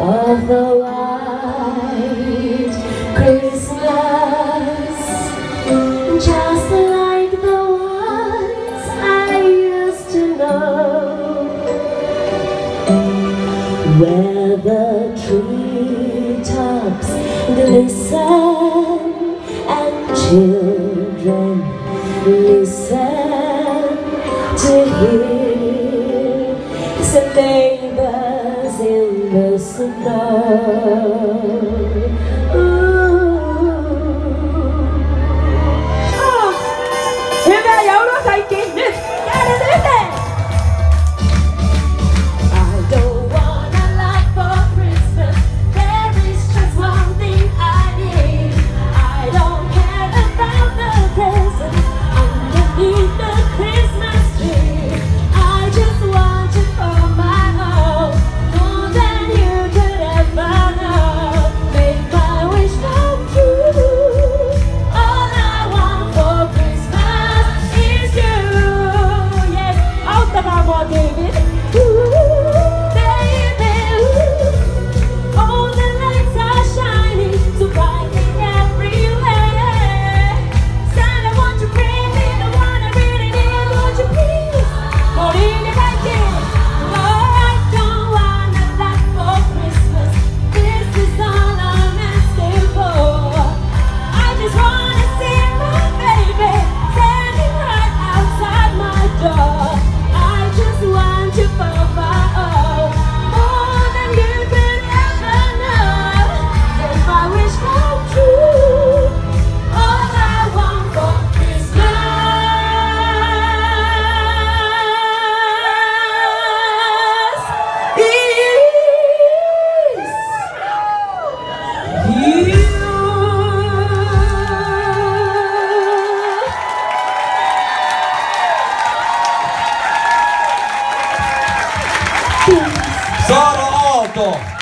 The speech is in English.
of the white Christmas, just like the ones I used to know, where the treetops glisten and children listen to hear the neighbors in the snow. Sono 8